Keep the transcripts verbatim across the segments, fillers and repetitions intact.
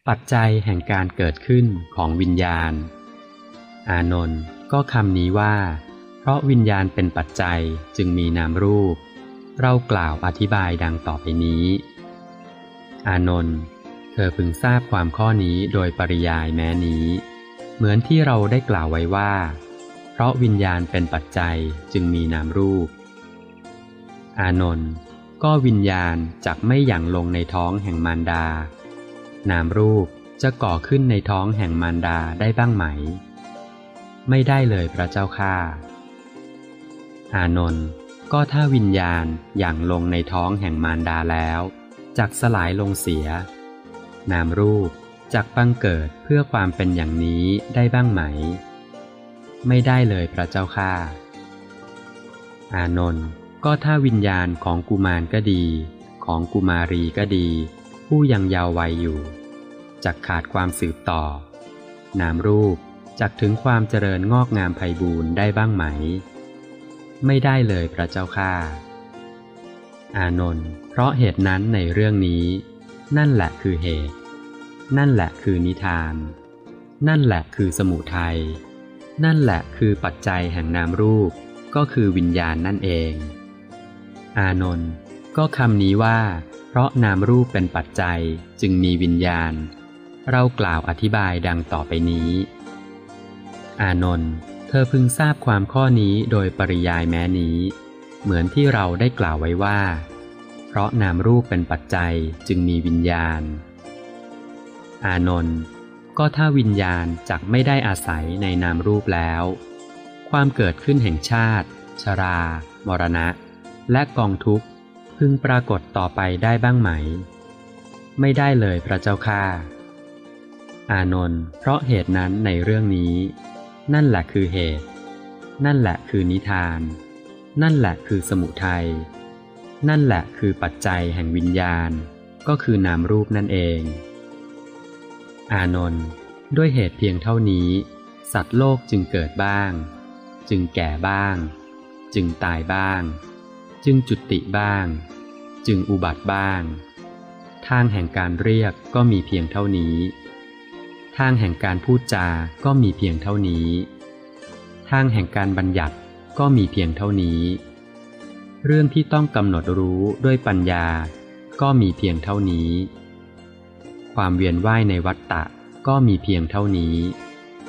ปัจจัยแห่งการเกิดขึ้นของวิญญาณอานนท์ก็คำนี้ว่าเพราะวิญญาณเป็นปัจจัยจึงมีนามรูปเรากล่าวอธิบายดังต่อไปนี้อานนท์เธอพึงทราบความข้อนี้โดยปริยายแม้นี้เหมือนที่เราได้กล่าวไว้ว่าเพราะวิญญาณเป็นปัจจัยจึงมีนามรูปอานนท์ก็วิญญาณจักไม่หยั่งลงในท้องแห่งมารดานามรูปจะก่อขึ้นในท้องแห่งมารดาได้บ้างไหมไม่ได้เลยพระเจ้าข้าอานนท์ก็ถ้าวิญญาณหยั่งลงในท้องแห่งมารดาแล้วจักสลายลงเสียนามรูปจักบังเกิดเพื่อความเป็นอย่างนี้ได้บ้างไหมไม่ได้เลยพระเจ้าข้าอานนท์ก็ถ้าวิญญาณของกุมารก็ดีของกุมารีก็ดีผู้ยังเยาว์วัยอยู่จักขาดความสืบต่อนามรูปจักถึงความเจริญงอกงามไพบูรณ์ได้บ้างไหมไม่ได้เลยพระเจ้าข้าอานนท์เพราะเหตุนั้นในเรื่องนี้นั่นแหละคือเหตุนั่นแหละคือนิทานนั่นแหละคือสมุทัยนั่นแหละคือปัจจัยแห่งนามรูปก็คือวิญญาณนั่นเองอานนท์ก็คำนี้ว่าเพราะนามรูปเป็นปัจจัยจึงมีวิญญาณเรากล่าวอธิบายดังต่อไปนี้อานนท์เธอพึงทราบความข้อนี้โดยปริยายแม้นี้เหมือนที่เราได้กล่าวไว้ว่าเพราะนามรูปเป็นปัจจัยจึงมีวิญญาณอานนท์ก็ถ้าวิญญาณจักไม่ได้อาศัยในนามรูปแล้วความเกิดขึ้นแห่งชาติชรามรณะและกองทุกข์พึงปรากฏต่อไปได้บ้างไหมไม่ได้เลยพระเจ้าข้าอานนท์เพราะเหตุนั้นในเรื่องนี้นั่นแหละคือเหตุนั่นแหละคือนิทานนั่นแหละคือสมุทัยนั่นแหละคือปัจจัยแห่งวิญญาณก็คือนามรูปนั่นเองอานนท์ด้วยเหตุเพียงเท่านี้สัตว์โลกจึงเกิดบ้างจึงแก่บ้างจึงตายบ้างจึงจุติบ้างจึงอุบัติบ้างทางแห่งการเรียกก็มีเพียงเท่านี้ทางแห่งการพูดจาก็มีเพียงเท่านี้ทางแห่งการบัญญัติก็มีเพียงเท่านี้เรื่องที่ต้องกำหนดรู้ด้วยปัญญาก็มีเพียงเท่านี้ความเวียนว่ายในวัฏฏะก็มีเพียงเท่านี้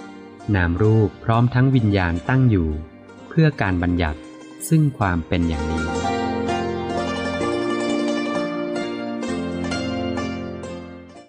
นามรูปพร้อมทั้งวิญญาณตั้งอยู่เพื่อการบัญญัติซึ่งความเป็นอย่างนี้